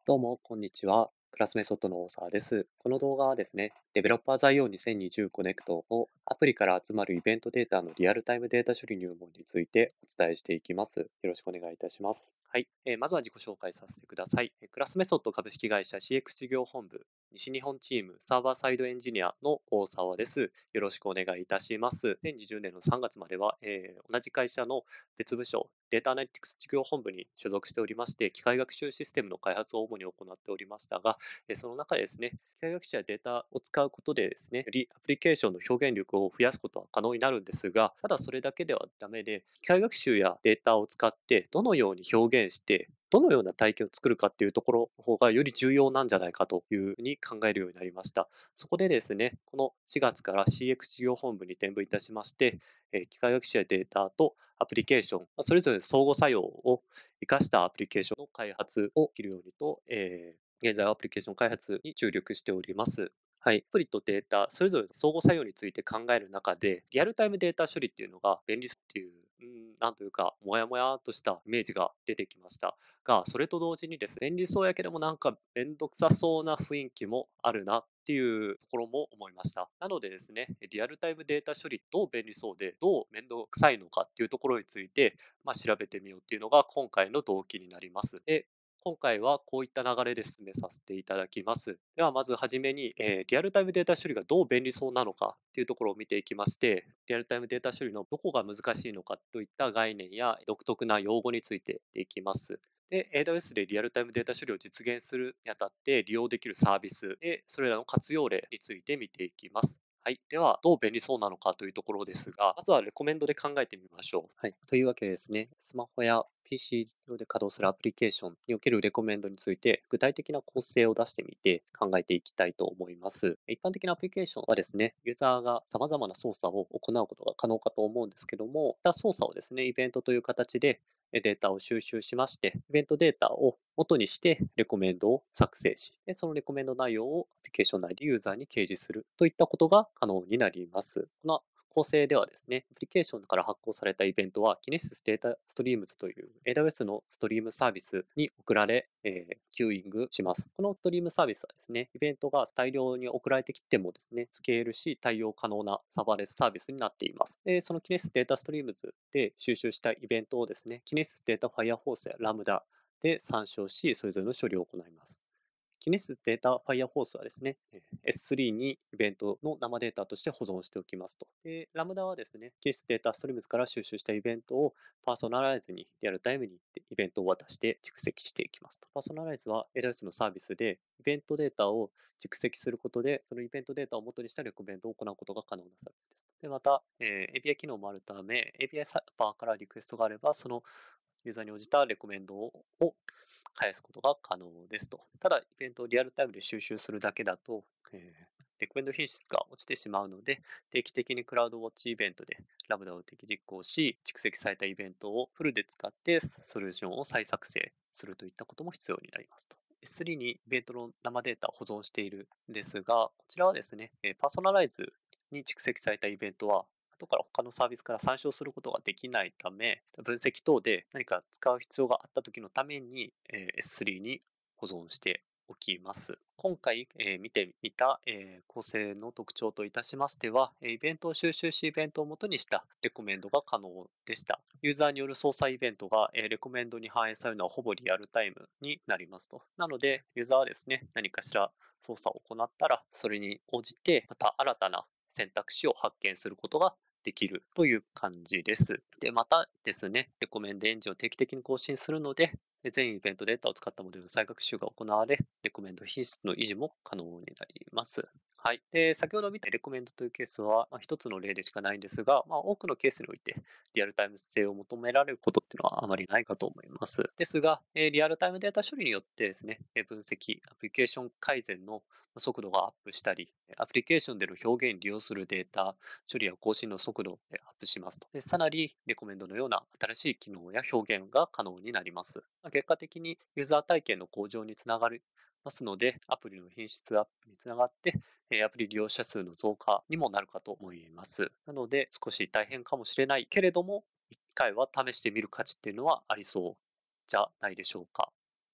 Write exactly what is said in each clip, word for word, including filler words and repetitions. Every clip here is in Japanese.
どうも、こんにちは。クラスメソッドの大沢です。この動画はですね、デベロッパーズ アイオーにせんにじゅうコネクトをアプリから集まるイベントデータのリアルタイムデータ処理入門についてお伝えしていきます。よろしくお願いいたします。はい。えーまずは自己紹介させてください。えークラスメソッド株式会社 シーエックス 事業本部西日本チームサーバーサイドエンジニアの大沢です。よろしくお願いいたします。にせんにじゅうねんのさんがつまでは、えー同じ会社の別部署、データアナリティクス事業本部に所属しておりまして、機械学習システムの開発を主に行っておりましたが、その中でですね、機械学習やデータを使うことでですね、よりアプリケーションの表現力を増やすことは可能になるんですが、ただそれだけではダメで、機械学習やデータを使ってどのように表現して、どのような体験を作るかっていうところの方がより重要なんじゃないかというふうに考えるようになりました。そこでですね、このしがつから シーエックス 事業本部に転部いたしまして、え機械学習やデータとアプリケーション、それぞれ相互作用を生かしたアプリケーションの開発をできるようにと、えー現在はアプリケーション開発に注力しております。はい、アプリとデータ、それぞれの相互作用について考える中で、リアルタイムデータ処理っていうのが便利っていう、うん、なんというか、もやもやとしたイメージが出てきましたが、それと同時にですね、便利そうやけどもなんかめんどくさそうな雰囲気もあるなっていうところも思いました。なのでですね、リアルタイムデータ処理どう便利そうで、どう面倒くさいのかっていうところについて、まあ、調べてみようっていうのが今回の動機になります。で今回はこういった流れで進めさせていただきます。ではまずはじめに、えーリアルタイムデータ処理がどう便利そうなのかっていうところを見ていきまして、リアルタイムデータ処理のどこが難しいのかといった概念や独特な用語について見ていきます。で、エーダブリューエス でリアルタイムデータ処理を実現するにあたって利用できるサービスで、それらの活用例について見ていきます。はい。では、どう便利そうなのかというところですが、まずはレコメンドで考えてみましょう。はい。というわけでですね、スマホや ピーシー 上で稼働するアプリケーションにおけるレコメンドについて、具体的な構成を出してみて考えていきたいと思います。一般的なアプリケーションはですね、ユーザーが様々な操作を行うことが可能かと思うんですけども、そういった操作をですね、イベントという形でデータを収集しまして、イベントデータを元にしてレコメンドを作成し、そのレコメンド内容をアプリケーション内でユーザーに掲示するといったことが可能になります。この構成ではですね、アプリケーションから発行されたイベントは、Kinesis Data Streams という エーダブリューエス のストリームサービスに送られ、えー、キューイングします。このストリームサービスはですね、イベントが大量に送られてきてもですね、スケールし対応可能なサーバーレスサービスになっています。で、その Kinesis Data Streams で収集したイベントをですね、Kinesis Data Firehose や Lambda で参照し、それぞれの処理を行います。Kinesis Data Firehose はですね、エススリー にイベントの生データとして保存しておきますと。で、Lambda はですね、Kinesis Data Streams から収集したイベントをパーソナライズにリアルタイムにイベントを渡して蓄積していきますと。パーソナライズは エーダブリューエス のサービスでイベントデータを蓄積することで、そのイベントデータを元にしたレコメントを行うことが可能なサービスです。で、また、えー、エーピーアイ 機能もあるため、エーピーアイ サーバーからリクエストがあれば、そのユーザーに応じたレコメンドを返すことが可能ですと。ただ、イベントをリアルタイムで収集するだけだと、えー、レコメンド品質が落ちてしまうので、定期的にクラウドウォッチイベントでラムダを適実行し、蓄積されたイベントをフルで使ってソリューションを再作成するといったことも必要になりますと。エススリー にイベントの生データを保存しているんですが、こちらはですね、パーソナライズに蓄積されたイベントは、後から他のサービスから参照することができないため、分析等で何か使う必要があった時のために、えー、エススリー に保存しておきます。今回、えー見てみた、えー構成の特徴といたしましては、イベントを収集し、イベントを元にしたレコメンドが可能でした。ユーザーによる操作イベントが、えーレコメンドに反映されるのはほぼリアルタイムになりますと。なので、ユーザーはですね、何かしら操作を行ったら、それに応じて、また新たな選択肢を発見することができるという感じです。で、またですね、レコメンドエンジンを定期的に更新するので、全イベントデータを使ったモデルの再学習が行われ、レコメンド品質の維持も可能になります。はい。で、先ほど見たレコメンドというケースは、まあ、一つの例でしかないんですが、まあ、多くのケースにおいて、リアルタイム性を求められることっていうのはあまりないかと思います。ですが、えーリアルタイムデータ処理によってですね、分析、アプリケーション改善の速度がアップしたり、アプリケーションでの表現、利用するデータ、処理や更新の速度をアップしますと。で、さらに、レコメンドのような新しい機能や表現が可能になります。結果的にユーザー体験の向上につながりますので、アプリの品質アップにつながって、アプリ利用者数の増加にもなるかと思います。なので、少し大変かもしれないけれども、一回は試してみる価値っていうのはありそうじゃないでしょうか。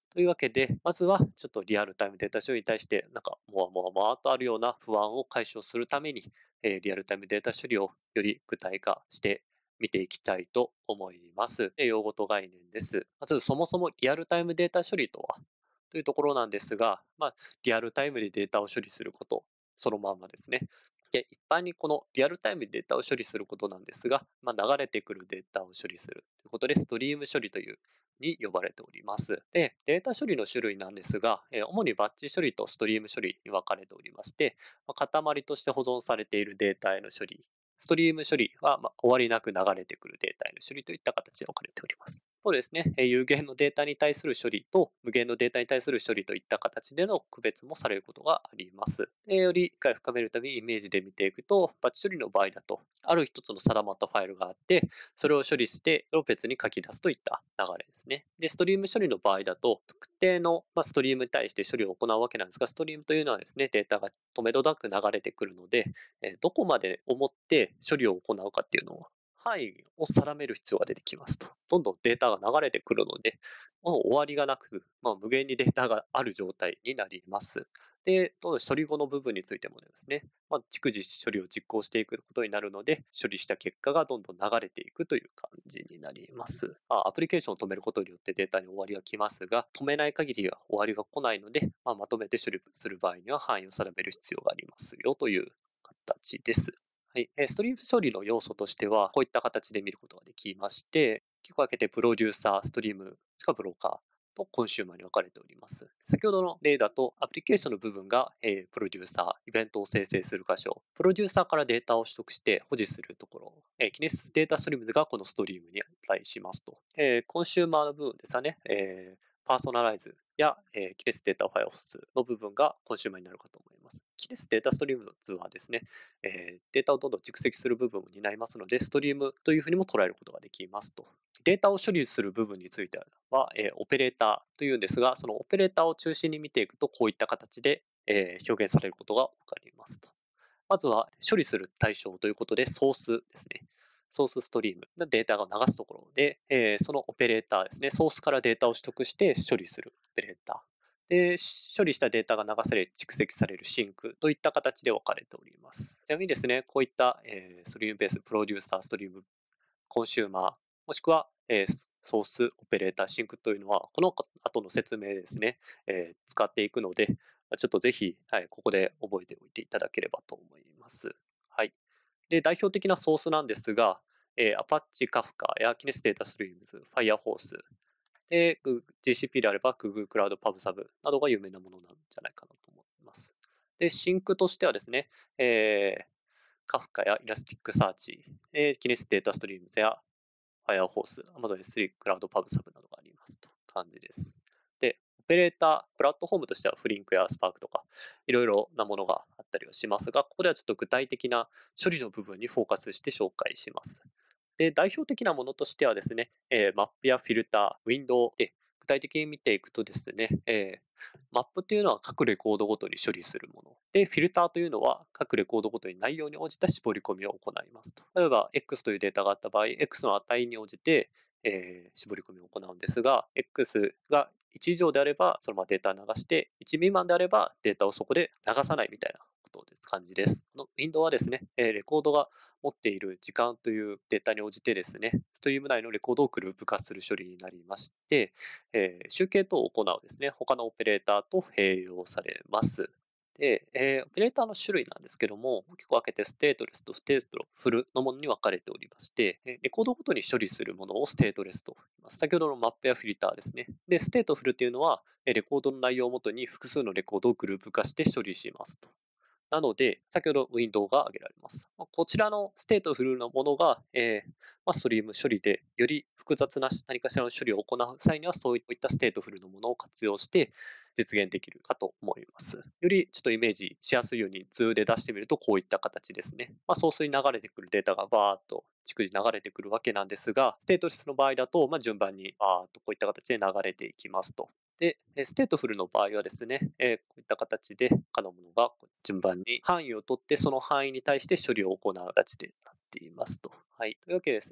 というわけで、まずはちょっとリアルタイムデータ処理に対して、なんか、もわもわもわっとあるような不安を解消するために、えーリアルタイムデータ処理をより具体化して見ていきたいと思います。で用語と概念です。まず、そもそもリアルタイムデータ処理とはというところなんですが、まあ、リアルタイムでデータを処理すること、そのまんまですね。で、一般にこのリアルタイムでデータを処理することなんですが、まあ、流れてくるデータを処理するということで、ストリーム処理というに呼ばれております。で、データ処理の種類なんですが、えー主にバッチ処理とストリーム処理に分かれておりまして、まあ、塊として保存されているデータへの処理、ストリーム処理は、まあ、終わりなく流れてくるデータへの処理といった形で分かれております。そうですね、えー有限のデータに対する処理と無限のデータに対する処理といった形での区別もされることがあります。でより理解を深めるためにイメージで見ていくと、バッチ処理の場合だと、ある一つの定まったファイルがあって、それを処理して、それを別に書き出すといった流れですね。で、ストリーム処理の場合だと、特定の、まあ、ストリームに対して処理を行うわけなんですが、ストリームというのはですね、データが止めどなく流れてくるので、えーどこまで思って処理を行うかっていうのを範囲を定める必要が出てきますと。どんどんデータが流れてくるので、もう終わりがなく、まあ、無限にデータがある状態になります。で、どう処理後の部分についてもですね、まあ、逐次処理を実行していくことになるので、処理した結果がどんどん流れていくという感じになります。まあ、アプリケーションを止めることによってデータに終わりが来ますが、止めない限りは終わりが来ないので、まあ、まとめて処理する場合には範囲を定める必要がありますよという形です。はい、えーストリーム処理の要素としては、こういった形で見ることができまして、結構分けてプロデューサー、ストリーム、しかブローカーとコンシューマーに分かれております。先ほどの例だと、アプリケーションの部分が、えープロデューサー、イベントを生成する箇所、プロデューサーからデータを取得して保持するところ、えーキネシスデータストリームズがこのストリームに値しますと。えーコンシューマーの部分ですね、えーパーソナライズや、えー、キネシスデータファイルホスの部分がコンシューマーになるかと思います。キネシスデータストリームズはですね、えーデータをどんどん蓄積する部分を担いますので、ストリームというふうにも捉えることができますと。データを処理する部分については、えーオペレーターというんですが、そのオペレーターを中心に見ていくと、こういった形で、えー表現されることが分かりますと。まずは処理する対象ということで、ソースですね。ソースストリームのデータが流すところで、えーそのオペレーターですね、ソースからデータを取得して処理するオペレーター。で、処理したデータが流され、蓄積されるシンクといった形で分かれております。ちなみにですね、こういった、えーストリームベース、プロデューサー、ストリーム、コンシューマー、もしくは、えーソース、オペレーター、シンクというのは、この後の説明ですね、えー使っていくので、ちょっとぜひ、はい、ここで覚えておいていただければと思います。はい。で、代表的なソースなんですが、えー、Apache Kafka や Kinesis Data Streams、Firehose、で、ジーシーピー であれば Google Cloud PubSub などが有名なものなんじゃないかなと思います。で、シンクとしてはですね、えー、Kafka や Elasticsearch、えー、Kinesis Data Streams や Firehose、Amazon エススリー Cloud PubSub などがありますと感じです。で、オペレーター、プラットフォームとしてはフリンクやスパークとか、いろいろなものがあったりはしますが、ここではちょっと具体的な処理の部分にフォーカスして紹介します。で、代表的なものとしてはですね、えーマップやフィルター、ウィンドウで、具体的に見ていくとですね、えーマップっていうのは各レコードごとに処理するもの。で、フィルターというのは各レコードごとに内容に応じた絞り込みを行いますと。例えば、X というデータがあった場合、X の値に応じて、えー絞り込みを行うんですが、X がいち以上であれば、そのままデータを流して、いち未満であればデータをそこで流さないみたいなことです感じです。このウィンドウはですね、えーレコードが持っている時間というデータに応じてですね、ストリーム内のレコードをグループ化する処理になりまして、えー集計等を行うですね、他のオペレーターと併用されます。で、えーオペレーターの種類なんですけども、大きく分けてステートレスとステートフルのものに分かれておりまして、えーレコードごとに処理するものをステートレスと言います。先ほどのマップやフィルターですね。で、ステートフルっていうのは、えーレコードの内容をもとに複数のレコードをグループ化して処理しますと。なので、先ほどウィンドウが挙げられます。こちらのステートフルのものが、えーまあ、ストリーム処理でより複雑な何かしらの処理を行う際には、そういったステートフルのものを活用して実現できるかと思います。よりちょっとイメージしやすいように図で出してみると、こういった形ですね。まあ、ソースに流れてくるデータがバーっと逐次流れてくるわけなんですが、ステートレスの場合だと、まあ、順番にバーっとこういった形で流れていきますと。で、ステートフルの場合はですね、えーこういった形で他のものが順番に範囲を取って、その範囲に対して処理を行う形でなっていますと。はい。というわけでですね、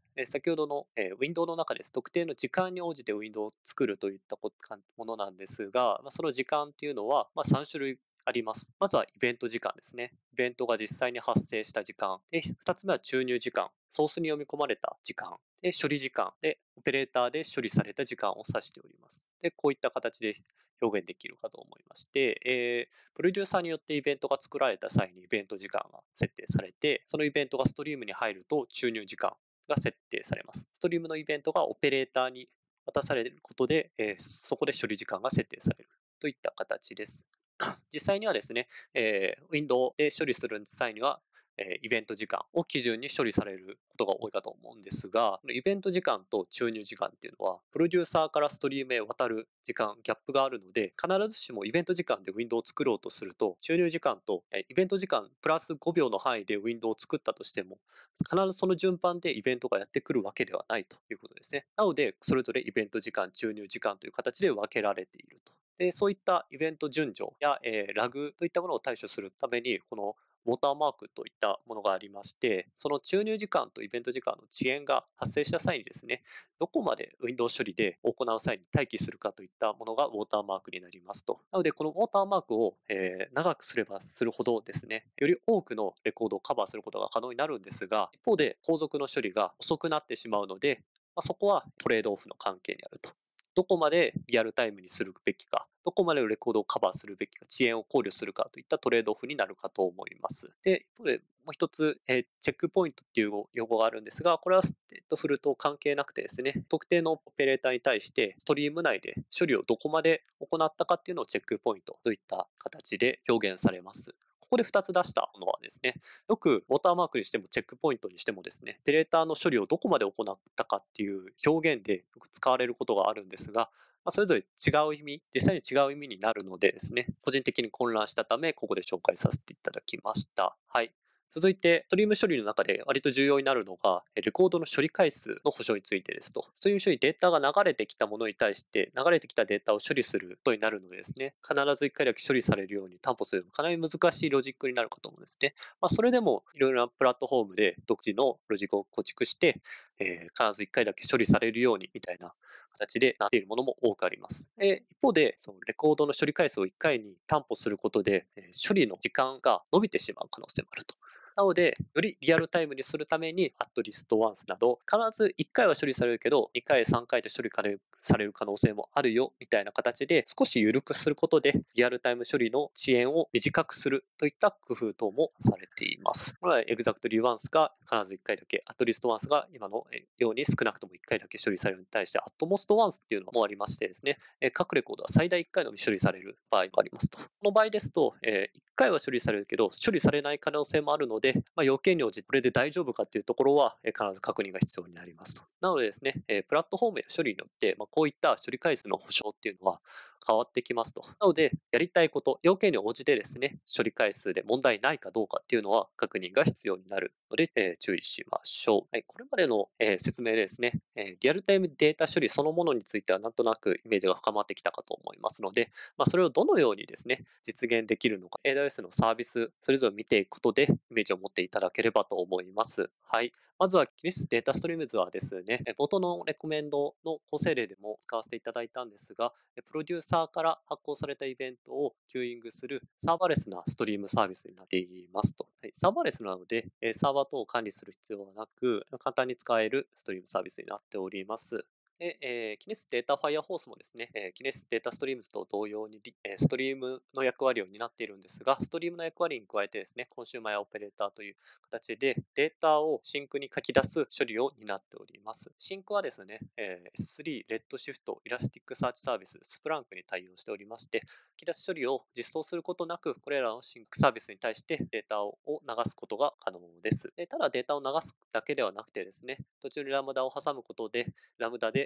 えー先ほどの、えーウィンドウの中です。特定の時間に応じてウィンドウを作るといったこかものなんですが、まあ、その時間っていうのは、まあ、さん種類あります。まずはイベント時間ですね。イベントが実際に発生した時間。で、ふたつめは注入時間。ソースに読み込まれた時間。で、処理時間。で、オペレーターで処理された時間を指しております。で、こういった形で表現できるかと思いまして、えープロデューサーによってイベントが作られた際にイベント時間が設定されて、そのイベントがストリームに入ると注入時間が設定されます。ストリームのイベントがオペレーターに渡されることで、えーそこで処理時間が設定されるといった形です。実際にはですね、えー、ウィンドウで処理する際には、えーイベント時間を基準に処理されることが多いかと思うんですが、イベント時間と注入時間っていうのは、プロデューサーからストリームへ渡る時間、ギャップがあるので、必ずしもイベント時間でウィンドウを作ろうとすると、注入時間とえーイベント時間プラスごびょうの範囲でウィンドウを作ったとしても、必ずその順番でイベントがやってくるわけではないということですね。なので、それぞれイベント時間、注入時間という形で分けられていると。で、そういったイベント順序や、えーラグといったものを対処するために、このウォーターマークといったものがありまして、その注入時間とイベント時間の遅延が発生した際にですね、どこまでウィンドウ処理で行う際に待機するかといったものがウォーターマークになりますと。なので、このウォーターマークを、えー長くすればするほどですね、より多くのレコードをカバーすることが可能になるんですが、一方で後続の処理が遅くなってしまうので、まあ、そこはトレードオフの関係にあると。どこまでリアルタイムにするべきか、どこまでレコードをカバーするべきか、遅延を考慮するかといったトレードオフになるかと思います。で、一方でもう一つ、えーチェックポイントっていう用語があるんですが、これはステートフルと関係なくてですね、特定のオペレーターに対してストリーム内で処理をどこまで行ったかっていうのをチェックポイントといった形で表現されます。ここでふたつ出したものはですね、よくウォーターマークにしてもチェックポイントにしてもですね、オペレーターの処理をどこまで行ったかっていう表現でよく使われることがあるんですが、まあ、それぞれ違う意味、実際に違う意味になるのでですね、個人的に混乱したため、ここで紹介させていただきました。はい。続いて、ストリーム処理の中で割と重要になるのが、レコードの処理回数の保証についてですと。ストリーム処理、データが流れてきたものに対して、流れてきたデータを処理することになるのでですね、必ずいっかいだけ処理されるように担保するのはかなり難しいロジックになるかと思うんですね。まあ、それでも、いろいろなプラットフォームで独自のロジックを構築して、えー必ずいっかいだけ処理されるようにみたいな形でなっているものも多くあります。で一方で、そのレコードの処理回数をいっかいに担保することで、えー処理の時間が伸びてしまう可能性もあると。なので、よりリアルタイムにするために、アットリストワンスなど、必ずいっかいは処理されるけど、にかい、さんかいと処理される可能性もあるよ、みたいな形で、少し緩くすることで、リアルタイム処理の遅延を短くするといった工夫等もされています。これはエグザクトリーワンスが必ずいっかいだけ、アットリストワンスが今のように少なくともいっかいだけ処理されるのに対して、アットモストワンスっていうのもありましてですね、各レコードは最大いっかいのみ処理される場合がありますと。この場合ですと、いっかいは処理されるけど、処理されない可能性もあるので、まあ、要件に応じてこれで大丈夫かっていうところは、必ず確認が必要になりますと。なのでですね、プラットフォームや処理によって、まあ、こういった処理回数の保証っていうのは変わってきますと。なので、やりたいこと、要件に応じてですね、処理回数で問題ないかどうかっていうのは確認が必要になるので、えー注意しましょう。はい、これまでの、えー説明でですね、えーリアルタイムデータ処理そのものについてはなんとなくイメージが深まってきたかと思いますので、まあ、それをどのようにですね、実現できるのか、エーダブリューエス のサービス、それぞれ見ていくことで、イメージを持っていただければと思います。はい。まずは、キネシスデータストリームズはですね、冒頭のレコメンドの構成例でも使わせていただいたんですが、プロデューサーから発行されたイベントをキューイングするサーバーレスなストリームサービスになっていますと。はい、サーバーレスなので、サーバー等を管理する必要はなく、簡単に使えるストリームサービスになっております。で、えー、キネシスデータファイアホースもですね、えー、キネシスデータストリームズと同様に、えーストリームの役割を担っているんですが、ストリームの役割に加えてですね、コンシューマーやオペレーターという形でデータをシンクに書き出す処理を担っております。シンクはですね、えー、エススリー、Redshift、Elastic Search Service、Splunk に対応しておりまして、書き出し処理を実装することなく、これらのシンクサービスに対してデータを流すことが可能です。でただデータを流すだけではなくてですね、途中にラムダを挟むことで、ラムダで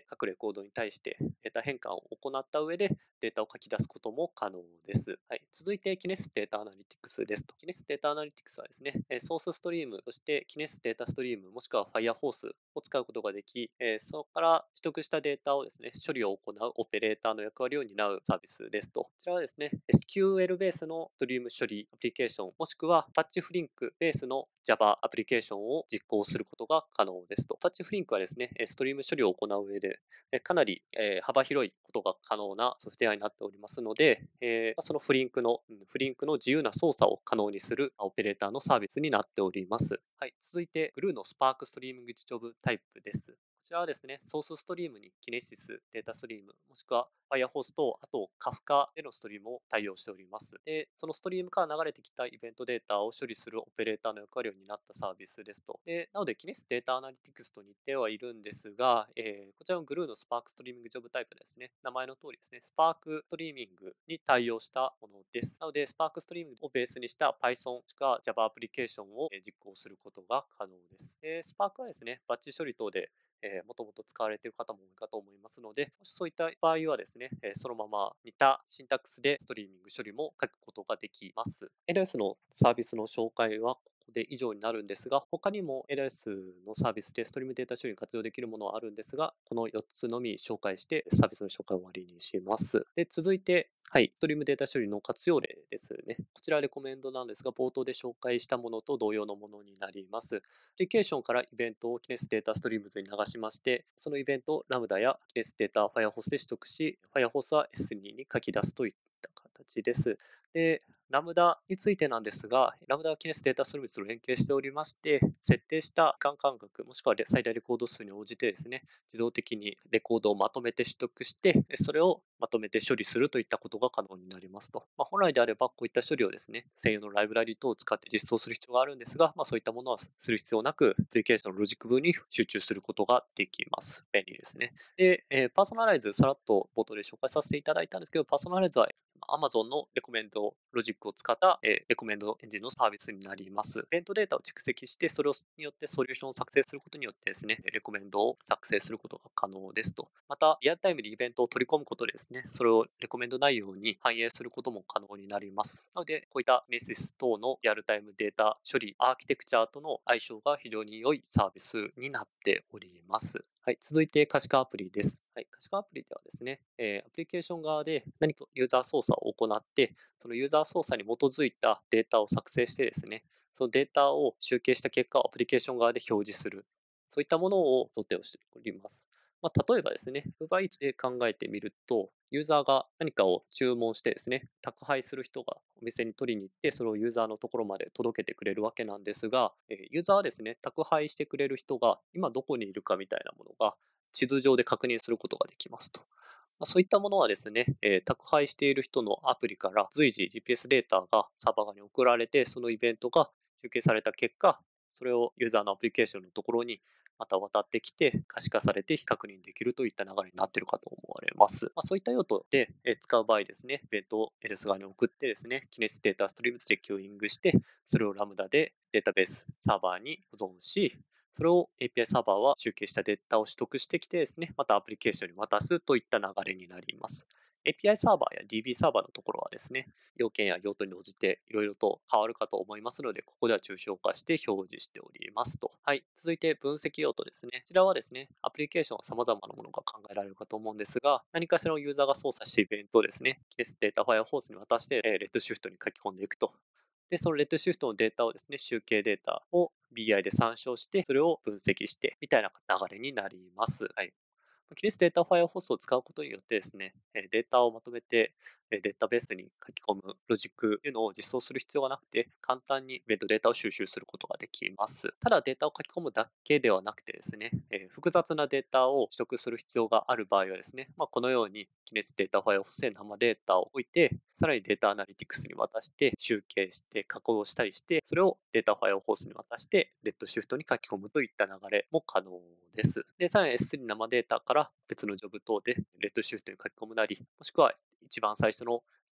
で各レコードに対してデータ変換を行った上でデータを書き出すことも可能です。はい、続いて Kinesis データアナリティクスですと。Kinesis データアナリティクスはですね、ソースストリーム、そして Kinesis データストリーム、もしくは Firehose を使うことができ、そこから取得したデータをですね、処理を行うオペレーターの役割を担うサービスですと。こちらはですね、エスキューエル ベースのストリーム処理アプリケーション、もしくは Touch フリンクベースの Java アプリケーションを実行することが可能ですと。Touch フリンクはですね、ストリーム処理を行う上で、かなり幅広いことが可能なソフトウェアになっておりますので、そのフリンクの、フリンクの自由な操作を可能にするオペレーターのサービスになっております。はい、続いて Glue の Spark ストリーミングジョブタイプです。こちらはですね、ソースストリームに Kinesis データストリーム、もしくは Firehose と、あと Kafka でのストリームを対応しております。で、そのストリームから流れてきたイベントデータを処理するオペレーターの役割を担ったサービスですと。で、なので Kinesis データアナリティクスと似てはいるんですが、えー、こちらの Glue の Spark ストリーミングジョブタイプですね。名前の通りですね、Spark ストリーミングに対応したものです。なので、Spark ストリーミングをベースにした Python もしくは Java アプリケーションを実行することが可能です。で、Spark はですね、バッチ処理等でえー、もともと使われている方も多いかと思いますので、もしそういった場合はですね、えー、そのまま似たシンタックスでストリーミング処理も書くことができます。エーダブリューエス のサービスの紹介はここで以上になるんですが、他にも エーダブリューエス のサービスでストリームデータ処理に活用できるものはあるんですが、このよっつのみ紹介してサービスの紹介を終わりにします。で、続いて、はい、ストリームデータ処理の活用例ですね。こちらレコメンドなんですが、冒頭で紹介したものと同様のものになります。アプリケーションからイベントを Kinesis データストリームズに流しまして、そのイベントをラムダや Kinesis データ Firehose で取得し、Firehose は エススリー に書き出すといった形です。で、ラムダについてなんですが、ラムダは Kinesis データストリームズと連携しておりまして、設定した時間間隔、もしくは最大レコード数に応じてですね、自動的にレコードをまとめて取得して、それをまとめて処理するといったことが可能になりますと。まあ、本来であれば、こういった処理をですね、専用のライブラリ等を使って実装する必要があるんですが、まあ、そういったものはする必要なく、アプリケーションのロジック部に集中することができます。便利ですね。で、えー、パーソナライズ、さらっと冒頭で紹介させていただいたんですけど、パーソナライズは Amazon のレコメンドロジックを使った、えー、レコメンドエンジンのサービスになります。イベントデータを蓄積して、それによってソリューションを作成することによってですね、レコメンドを作成することが可能ですと。また、リアルタイムにイベントを取り込むことでですね、それをレコメンド内容に反映することも可能になります。なので、こういった Kinesis 等のリアルタイムデータ処理アーキテクチャとの相性が非常に良いサービスになっております。はい、続いて可視化アプリです。はい、可視化アプリではですね、えー、アプリケーション側で何かユーザー操作を行って、そのユーザー操作に基づいたデータを作成してですね、そのデータを集計した結果をアプリケーション側で表示する。そういったものを想定をしております。まあ、例えばですね、UberEats で考えてみると、ユーザーが何かを注文してですね、宅配する人がお店に取りに行って、それをユーザーのところまで届けてくれるわけなんですが、ユーザーはですね、宅配してくれる人が今どこにいるかみたいなものが地図上で確認することができますと。まあ、そういったものはですね、えー宅配している人のアプリから随時 ジーピーエス データがサーバー側に送られて、そのイベントが集計された結果、それをユーザーのアプリケーションのところにまた渡ってきて、可視化されて非確認できるといった流れになっているかと思われます。まあ、そういった用途で使う場合ですね、イベントを エルエス 側に送ってですね、Kinesis データストリームズでキューイングして、それをラムダでデータベースサーバーに保存し、それを エーピーアイ サーバーは集計したデータを取得してきてですね、またアプリケーションに渡すといった流れになります。エーピーアイ サーバーや ディービー サーバーのところはですね、要件や用途に応じていろいろと変わるかと思いますので、ここでは抽象化して表示しておりますと。はい。続いて分析用途ですね。こちらはですね、アプリケーションは様々なものが考えられるかと思うんですが、何かしらのユーザーが操作してイベントをですね、Kinesis データ Firehose に渡して、レッドシフトに書き込んでいくと。で、そのレッドシフトのデータをですね、集計データを ビーアイ で参照して、それを分析して、みたいな流れになります。はい。Kinesis データファイアホースを使うことによってですね、データをまとめてデータベースに書き込むロジックというのを実装する必要がなくて、簡単にデータを収集することができます。ただデータを書き込むだけではなくてですね、複雑なデータを取得する必要がある場合はですね、まあ、このように Kinesis データファイアホースで生データを置いて、さらにデータアナリティクスに渡して集計して加工したりして、それをデータファイアホースに渡して、レッドシフトに書き込むといった流れも可能です。で、さらに エススリー 生データから別のジョブ等でレッドシフトに書き込むなり、もしくは一番最初の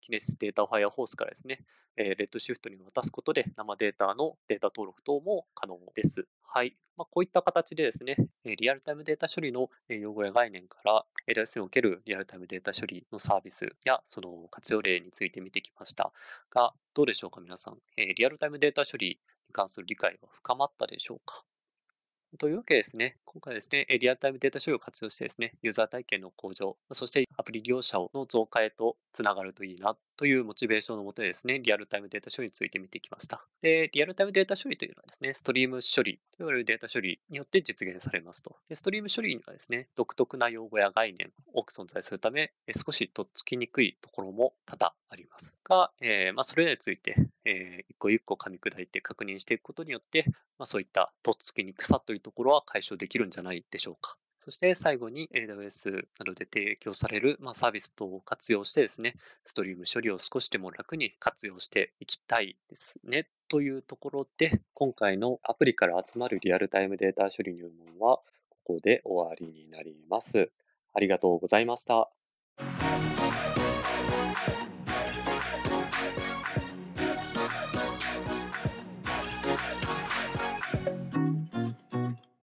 キネシスデータファイアホースからですね、えー、レッドシフトに渡すことで生データのデータ登録等も可能です。はい。まあ、こういった形でですね、リアルタイムデータ処理の用語や概念から エーダブリューエス におけるリアルタイムデータ処理のサービスやその活用例について見てきましたが、どうでしょうか皆さん。リアルタイムデータ処理に関する理解は深まったでしょうか。というわけでですね、今回ですね、リアルタイムデータ処理を活用してですね、ユーザー体験の向上、そしてアプリ利用者の増加へとつながるといいなというモチベーションのもとでですね、リアルタイムデータ処理について見てきました。で、リアルタイムデータ処理というのはですね、ストリーム処理と言われるデータ処理によって実現されますと。でストリーム処理にはですね、独特な用語や概念多く存在するため、少しとっつきにくいところも多々ありますが、えーまあ、それらについて、えー、一個一個噛み砕いて確認していくことによって、まあ、そういったとっつきにくさというところは解消できるんじゃないでしょうか。そして最後に エーダブリューエス などで提供される、まあ、サービス等を活用してですね、ストリーム処理を少しでも楽に活用していきたいですね。というところで、今回のアプリから集まるリアルタイムデータ処理入門はここで終わりになります。ありがとうございました。